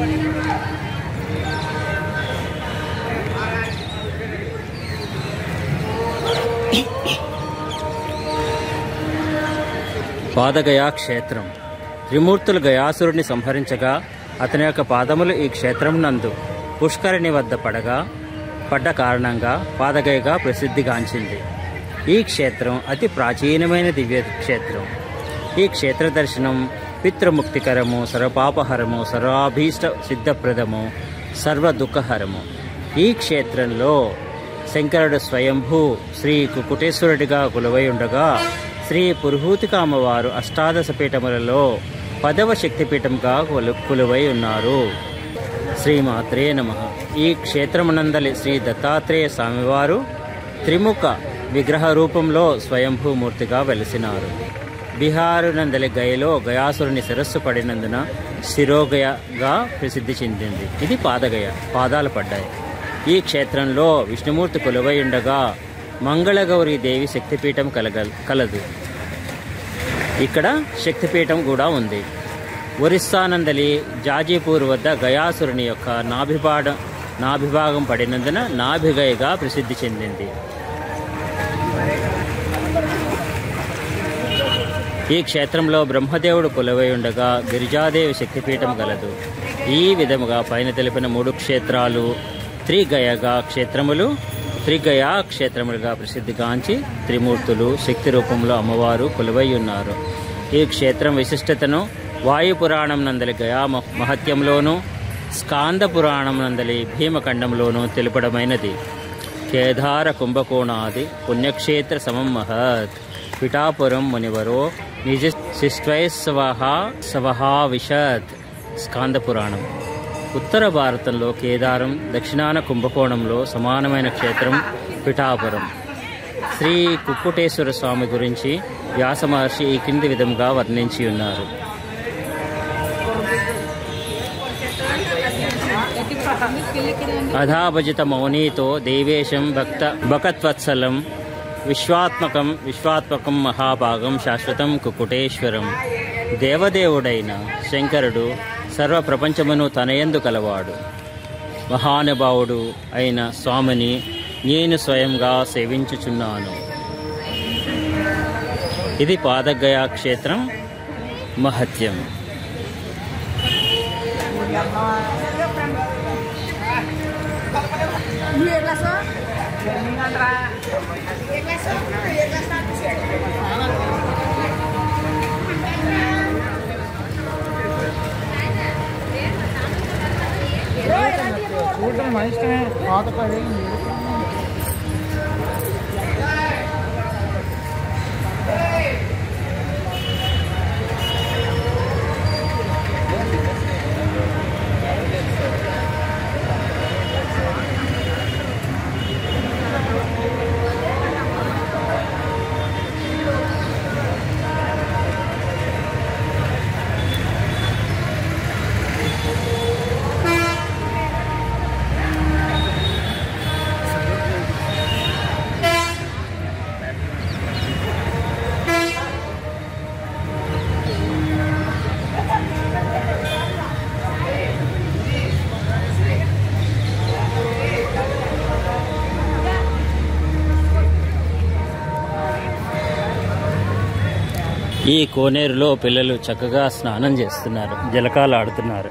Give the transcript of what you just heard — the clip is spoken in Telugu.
పాదగయా క్షేత్రం. త్రిమూర్తులు గయాసురుడిని సంహరించగా అతని యొక్క పాదములు ఈ క్షేత్రం నందు పుష్కరిణి వద్ద పడ్డ కారణంగా పాదగయగా ప్రసిద్ధిగాంచింది. ఈ క్షేత్రం అతి ప్రాచీనమైన దివ్య క్షేత్రం. ఈ క్షేత్ర దర్శనం పితృముక్తికరము, సర్వపాపహరము, సర్వాభీష్ట సిద్ధప్రదము, సర్వ దుఃఖహరము. ఈ క్షేత్రంలో శంకరుడు స్వయంభూ శ్రీ కుకుటేశ్వరుడిగా కొలువై ఉండగా శ్రీ పురుహూతిక అమ్మవారు అష్టాదశ పీఠములలో 10వ శక్తిపీఠంగా కొలువై ఉన్నారు. శ్రీమాత్రే నమః. ఈ క్షేత్రమునందలి శ్రీ దత్తాత్రేయ స్వామివారు త్రిముఖ విగ్రహ రూపంలో స్వయంభూమూర్తిగా వెలిసినారు. బీహారు నందలి గయలో గయాసురుని శిరస్సు పడినందున శిరోగయగా ప్రసిద్ధి చెందింది. ఇది పాదగయ, పాదాలు పడ్డాయి. ఈ క్షేత్రంలో విష్ణుమూర్తి కొలువై ఉండగా మంగళగౌరీ దేవి శక్తిపీఠం కలదు. ఇక్కడ శక్తిపీఠం కూడా ఉంది. ఒరిస్సా నందలి జాజీపూర్ వద్ద గయాసురుని యొక్క నాభిభాగం పడినందున నాభిగయగా ప్రసిద్ధి చెందింది. ఈ క్షేత్రంలో బ్రహ్మదేవుడు కొలువై ఉండగా గిరిజాదేవి శక్తిపీఠం కలదు. ఈ విధముగా పైన తెలిపిన 3 క్షేత్రాలు త్రిగయా క్షేత్రములుగా ప్రసిద్ధిగాంచి త్రిమూర్తులు శక్తి రూపంలో అమ్మవారు కొలువై ఉన్నారు. ఈ క్షేత్రం విశిష్టతను వాయుపురాణం నందలి గయా మహత్యంలోనూ స్కాంద పురాణం నందలి భీమఖండంలోనూ తెలుపడమైనది. కేదార కుంభకోణాది పుణ్యక్షేత్ర సమం మహత్ పిఠాపురం మునివరో నిజ శిష్ట్వైస్వహావిశత్. స్కాంద పురాణం. ఉత్తర భారతంలో కేదారం, దక్షిణాన కుంభకోణంలో సమానమైన క్షేత్రం పిఠాపురం. శ్రీ కుక్కుటేశ్వర స్వామి గురించి వ్యాస మహర్షి ఈ కింది విధంగా వర్ణించి ఉన్నారు. అధాభజిత మౌనీతో దేవేశం భక్తవత్సలం విశ్వాత్మకం మహాభాగం శాశ్వతం కుక్కుటేశ్వరం. దేవదేవుడైన శంకరుడు సర్వ ప్రపంచమును తనయందు కలవాడు. మహానుభావుడు అయిన స్వామిని నేను స్వయంగా సేవించుచున్నాను. ఇది పాదగయా క్షేత్రం మహత్యం. చూడడం మా ఇష్టమే. పాత పది ఈ కోనేరులో పిల్లలు చక్కగా స్నానం చేస్తున్నారు, జలకాలు ఆడుతున్నారు.